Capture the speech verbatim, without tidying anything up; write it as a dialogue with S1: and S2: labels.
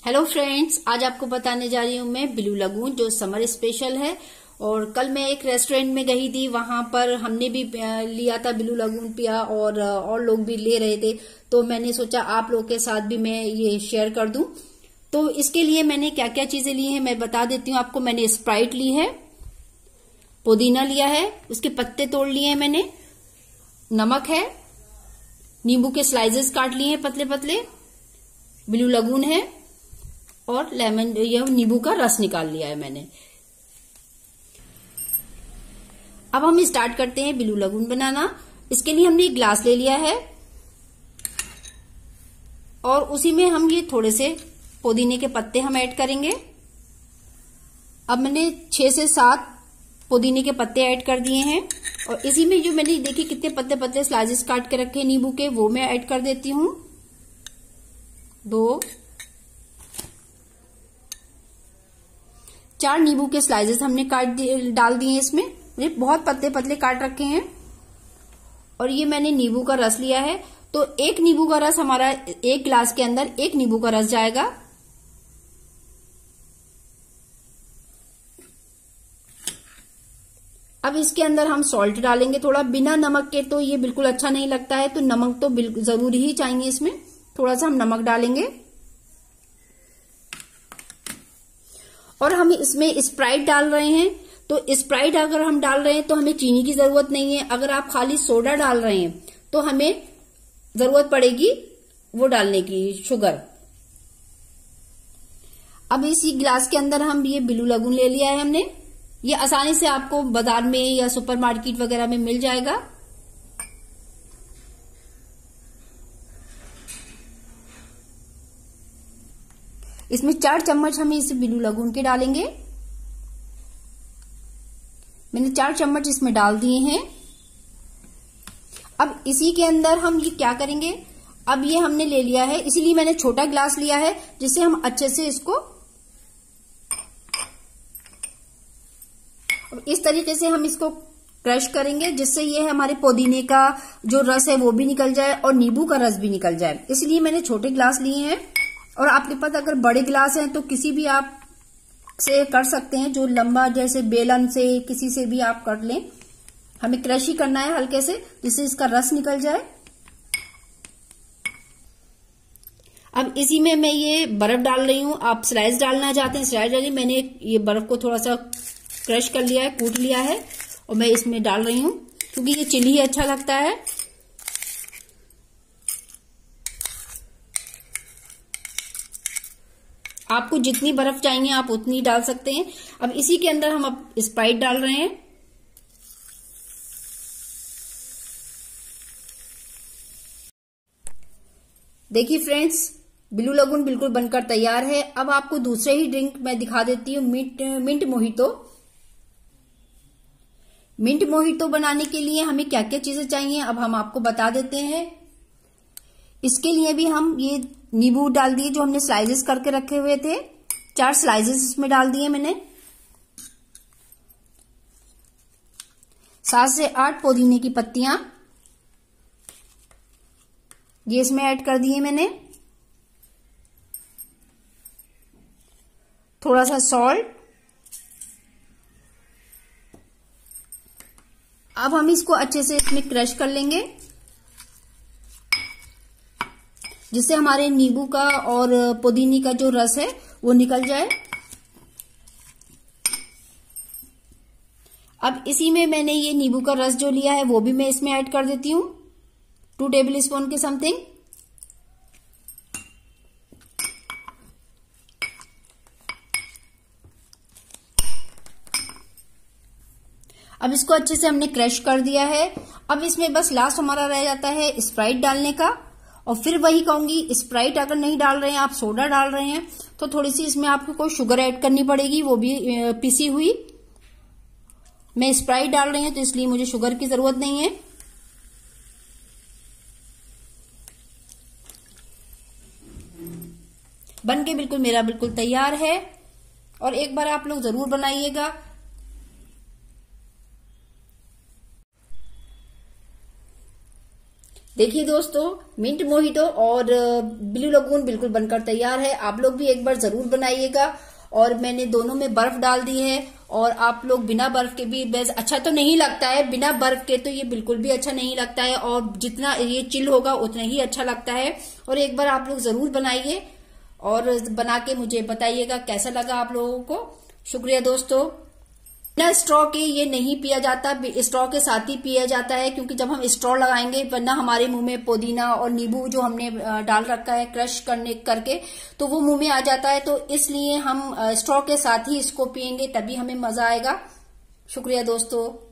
S1: Hello friends, आज आपको बताने जा रही हूँ मैं ब्लू लगून जो समर स्पेशल है। और कल मैं एक रेस्टोरेंट में गई थी, वहां पर हमने भी लिया था ब्लू लगून पिया और और लोग भी ले रहे थे। तो मैंने सोचा आप लोग के साथ भी मैं ये शेयर कर दूं। तो इसके लिए मैंने क्या क्या चीजें ली हैं मैं बता देती हूँ आपको। मैंने स्प्राइट ली है, पुदीना लिया है, उसके पत्ते तोड़ लिए हैं मैंने, नमक है, नींबू के स्लाइसेस काट लिए हैं पतले पतले, ब्लू लगून है और लेमन यह नींबू का रस निकाल लिया है मैंने। अब हम स्टार्ट करते हैं ब्लू लगून बनाना। इसके लिए हमने एक ग्लास ले लिया है और उसी में हम ये थोड़े से पुदीने के पत्ते हम ऐड करेंगे। अब मैंने छह से सात पुदीने के पत्ते ऐड कर दिए हैं और इसी में जो मैंने देखिए कितने पत्ते पत्ते स्लाइसेस काट के रखे नींबू के, वो मैं ऐड कर देती हूँ। दो चार नींबू के स्लाइसेस हमने काट दिए डाल दिए इसमें। ये बहुत पतले पतले काट रखे हैं और ये मैंने नींबू का रस लिया है। तो एक नींबू का रस हमारा एक गिलास के अंदर एक नींबू का रस जाएगा। अब इसके अंदर हम सॉल्ट डालेंगे थोड़ा। बिना नमक के तो ये बिल्कुल अच्छा नहीं लगता है, तो नमक तो बिल्कुल जरूरी ही चाहिए इसमें। थोड़ा सा हम नमक डालेंगे और हम इसमें स्प्राइट डाल रहे हैं। तो स्प्राइट अगर हम डाल रहे हैं तो हमें चीनी की जरूरत नहीं है। अगर आप खाली सोडा डाल रहे हैं तो हमें जरूरत पड़ेगी वो डालने की, शुगर। अब इसी गिलास के अंदर हम ये ब्लू लगून ले लिया है हमने। ये आसानी से आपको बाजार में या सुपरमार्केट वगैरह में मिल जाएगा। इसमें चार चम्मच हम इस ब्लू लगून के डालेंगे। मैंने चार चम्मच इसमें डाल दिए हैं। अब इसी के अंदर हम ये क्या करेंगे, अब ये हमने ले लिया है, इसीलिए मैंने छोटा ग्लास लिया है जिससे हम अच्छे से इसको अब इस तरीके से हम इसको क्रश करेंगे, जिससे ये हमारे पुदीने का जो रस है वो भी निकल जाए और नींबू का रस भी निकल जाए। इसलिए मैंने छोटे ग्लास लिए हैं। और आपके पास अगर बड़े गिलास हैं तो किसी भी आप से कर सकते हैं, जो लंबा जैसे बेलन से किसी से भी आप कर लें। हमें क्रश ही करना है हल्के से, जिससे इसका रस निकल जाए। अब इसी में मैं ये बर्फ डाल रही हूं। आप स्लाइस डालना चाहते हैं स्लाइस डालिए। मैंने ये बर्फ को थोड़ा सा क्रश कर लिया है, कूट लिया है और मैं इसमें डाल रही हूं क्योंकि ये चिली ही अच्छा लगता है। आपको जितनी बर्फ चाहिए आप उतनी डाल सकते हैं। अब इसी के अंदर हम अब स्प्राइट डाल रहे हैं। देखिए फ्रेंड्स, ब्लू लगून बिल्कुल बनकर तैयार है। अब आपको दूसरे ही ड्रिंक मैं दिखा देती हूँ, mint mint mojito. Mint mojito बनाने के लिए हमें क्या क्या चीजें चाहिए अब हम आपको बता देते हैं। इसके लिए भी हम ये नींबू डाल दिए जो हमने स्लाइसेस करके रखे हुए थे। चार स्लाइसेस इसमें डाल दिए मैंने। सात से आठ पुदीने की पत्तियां ये इसमें ऐड कर दिए मैंने। थोड़ा सा सॉल्ट। अब हम इसको अच्छे से इसमें क्रश कर लेंगे, जिससे हमारे नींबू का और पुदीने का जो रस है वो निकल जाए। अब इसी में मैंने ये नींबू का रस जो लिया है वो भी मैं इसमें ऐड कर देती हूँ, टू टेबल स्पून के समथिंग। अब इसको अच्छे से हमने क्रश कर दिया है। अब इसमें बस लास्ट हमारा रह जाता है स्प्राइट डालने का। और फिर वही कहूंगी, स्प्राइट अगर नहीं डाल रहे हैं आप, सोडा डाल रहे हैं, तो थोड़ी सी इसमें आपको कोई शुगर ऐड करनी पड़ेगी, वो भी पिसी हुई। मैं स्प्राइट डाल रही हूं तो इसलिए मुझे शुगर की जरूरत नहीं है। बन के बिल्कुल मेरा बिल्कुल तैयार है और एक बार आप लोग जरूर बनाइएगा। देखिए दोस्तों, मिंट मोहितो और ब्लू लगून बिल्कुल बनकर तैयार है। आप लोग भी एक बार जरूर बनाइएगा। और मैंने दोनों में बर्फ डाल दी है, और आप लोग बिना बर्फ के भी बेस अच्छा तो नहीं लगता है, बिना बर्फ के तो ये बिल्कुल भी अच्छा नहीं लगता है, और जितना ये चिल होगा उतना ही अच्छा लगता है। और एक बार आप लोग जरूर बनाइए और बना के मुझे बताइएगा कैसा लगा आप लोगों को। शुक्रिया दोस्तों। बिना स्ट्रॉ के ये नहीं पिया जाता, स्ट्रॉ के साथ ही पिया जाता है, क्योंकि जब हम स्ट्रॉ लगाएंगे वरना हमारे मुंह में पुदीना और नींबू जो हमने डाल रखा है क्रश करने करके तो वो मुंह में आ जाता है, तो इसलिए हम स्ट्रॉ के साथ ही इसको पियेंगे, तभी हमें मजा आएगा। शुक्रिया दोस्तों।